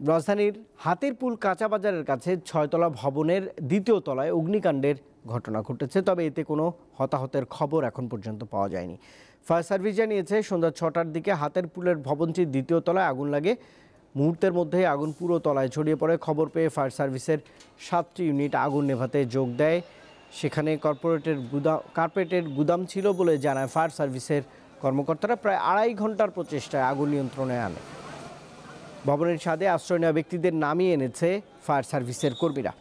রাজধানীর হাতিরপুল কাঁচা বাজারের কাছে ৬তলা ভবনের দ্বিতীয় তলায় অগ্নিকাণ্ডের ঘটনা ঘটেছে, তবে এতে কোনো হতাহতের খবর এখন পর্যন্ত পাওয়া যায়নি। ফায়ার সার্ভিস জানিয়েছে সন্ধ্যা ৬টার দিকে হাতিরপুলের ভবনটির দ্বিতীয় তলায় আগুন লাগে। মুহূর্তের মধ্যেই আগুন পুরো তলায় ছড়িয়ে পড়ে। খবর পেয়ে ফায়ার সার্ভিসের ৭টি ইউনিট আগুন নেভাতে যোগ দেয়। সেখানে কার্পেটের গুদাম ছিল বলে জানায় ফায়ার সার্ভিসের কর্মকর্তারা। প্রায় ২.৫ ঘন্টার প্রচেষ্টায় আগুন নিয়ন্ত্রণে আনে। ভবনের ছাদে আশ্রয় নেওয়া ব্যক্তিদের নামিয়ে এনেছে ফায়ার সার্ভিসের কর্মীরা।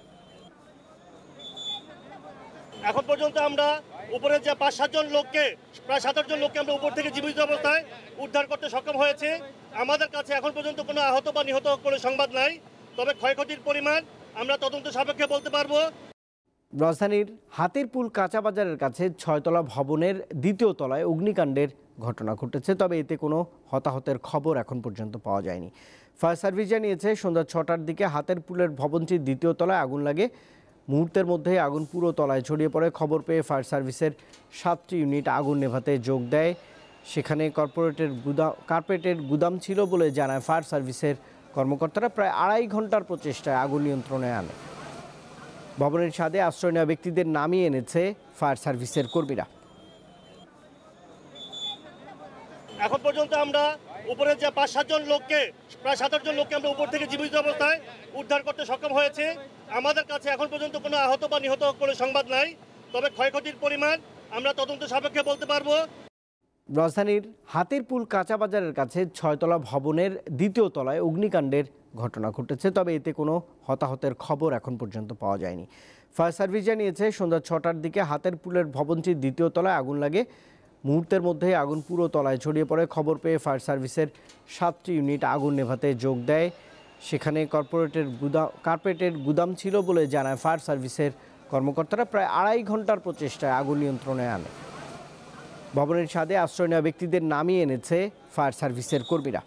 এখন পর্যন্ত আমরা উপরে যে ৫-৭ জন লোককে প্রায় ৭-৮ জন লোককে আমরা উপর থেকে জীবিত অবস্থায় উদ্ধার করতে সক্ষম হয়েছে। আমাদের কাছে এখন পর্যন্ত কোনো আহত বা নিহত কোনো সংবাদ নাই, তবে ক্ষয়ক্ষতির পরিমাণ আমরা তদন্ত সাপেক্ষে বলতে পারবো। রাজধানীর হাতিরপুল কাঁচা বাজারের কাছে ৬তলা ভবনের দ্বিতীয় তলায় অগ্নিকাণ্ডের ঘটনা ঘটেছে, তবে এতে কোনো হতাহতের খবর এখন পর্যন্ত পাওয়া যায়নি। ফায়ার সার্ভিস জানিয়েছে সন্ধ্যা ৬টার দিকে হাতিরপুলের ভবনটির দ্বিতীয় তলায় আগুন লাগে। মুহূর্তের মধ্যেই আগুন পুরো তলায় ছড়িয়ে পড়ে। খবর পেয়ে ফায়ার সার্ভিসের ৭টি ইউনিট আগুন নেভাতে যোগ দেয়। সেখানে কার্পেটের গুদাম ছিল বলে জানায় ফায়ার সার্ভিসের কর্মকর্তারা। প্রায় ২.৫ ঘন্টার প্রচেষ্টায় আগুন নিয়ন্ত্রণে আনে। ভবনের ছাদে আশ্রয় নেওয়া ব্যক্তিদের নামিয়ে এনেছে ফায়ার সার্ভিসের কর্মীরা। এখন পর্যন্ত আমরা উপরে যে ৫-৭ জন লোককে প্রায় ৭-৮ জন লোককে আমরা উপর থেকে জীবিত অবস্থায় উদ্ধার করতে সক্ষম হয়েছে। আমাদের কাছে এখন পর্যন্ত কোনো আহত বা নিহত কোনো সংবাদ নাই, তবে ক্ষয়ক্ষতির পরিমাণ আমরা তদন্ত সাপেক্ষে বলতে পারবো। রাজধানীর হাতিরপুল কাঁচা বাজারের কাছে ৬তলা ভবনের দ্বিতীয় তলায় অগ্নিকাণ্ডের ঘটনা ঘটেছে, তবে এতে কোনো হতাহতের খবর এখন পর্যন্ত পাওয়া যায়নি। ফায়ার সার্ভিস জানিয়েছে সন্ধ্যা ৬টার দিকে হাতিরপুলের ভবনটির দ্বিতীয় তলায় আগুন লাগে। মুহূর্তের মধ্যেই আগুন পুরো তলায় ছড়িয়ে পড়ে। খবর পেয়ে ফায়ার সার্ভিসের ৭টি ইউনিট আগুন নেভাতে যোগ দেয়। সেখানে কার্পেটের গুদাম ছিল বলে জানায় ফায়ার সার্ভিসের কর্মকর্তারা। প্রায় ২.৫ ঘন্টার প্রচেষ্টায় আগুন নিয়ন্ত্রণে আনে। ভবনের ছাদে আশ্রয় নেওয়া ব্যক্তিদের নামিয়ে এনেছে ফায়ার সার্ভিসের কর্মীরা।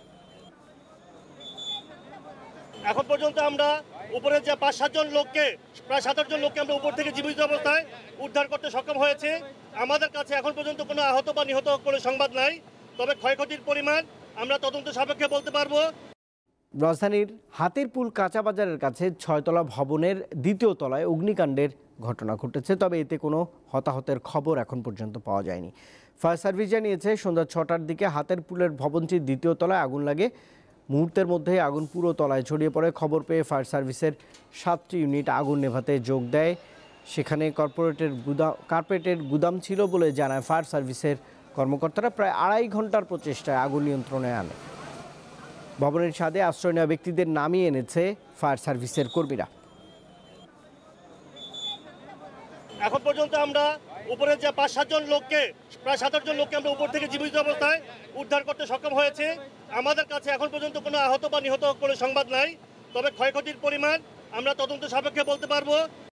এখন পর্যন্ত আমরা উপরে যে ৫-৭ জন লোককে প্রায় ৭-৮ জন লোককে আমরা উপর থেকে জীবিত অবস্থায় উদ্ধার করতে সক্ষম হয়েছে। আমাদের কাছে এখন পর্যন্ত কোনো আহত বা নিহত কোনো সংবাদ নাই, তবে ক্ষয়ক্ষতির পরিমাণ আমরা তদন্ত সাপেক্ষে বলতে পারবো। রাজধানীর হাতিরপুল কাঁচা বাজারের কাছে ৬তলা ভবনের দ্বিতীয় তলায় অগ্নিকাণ্ডের ঘটনা ঘটেছে, তবে এতে কোনো হতাহতের খবর এখন পর্যন্ত পাওয়া যায়নি। ফায়ার সার্ভিস জানিয়েছে সন্ধ্যা ৬টার দিকে হাতিরপুলের ভবনটির দ্বিতীয় তলায় আগুন লাগে। মুহূর্তের মধ্যেই আগুন পুরো তলায় ছড়িয়ে পড়ে। খবর পেয়ে ফায়ার সার্ভিসের ৭টি ইউনিট আগুন নেভাতে যোগ দেয়। সেখানে কার্পেটের গুদাম ছিল বলে জানায় ফায়ার সার্ভিসের কর্মকর্তারা। প্রায় ২.৫ ঘন্টার প্রচেষ্টায় আগুন নিয়ন্ত্রণে আনে। ভবনের ছাদে আশ্রয় নেওয়া ব্যক্তিদের নামিয়ে এনেছে ফায়ার সার্ভিসের কর্মীরা। এখন পর্যন্ত আমরা উপরে যে ৫-৭ জন লোককে প্রায় ৭-৮ জন লোককে আমরা উপর থেকে জীবিত অবস্থায় উদ্ধার করতে সক্ষম হয়েছে। আমাদের কাছে এখন পর্যন্ত কোনো আহত বা নিহত কোনো সংবাদ নাই, তবে ক্ষয়ক্ষতির পরিমাণ আমরা তদন্ত সাপেক্ষে বলতে পারবো।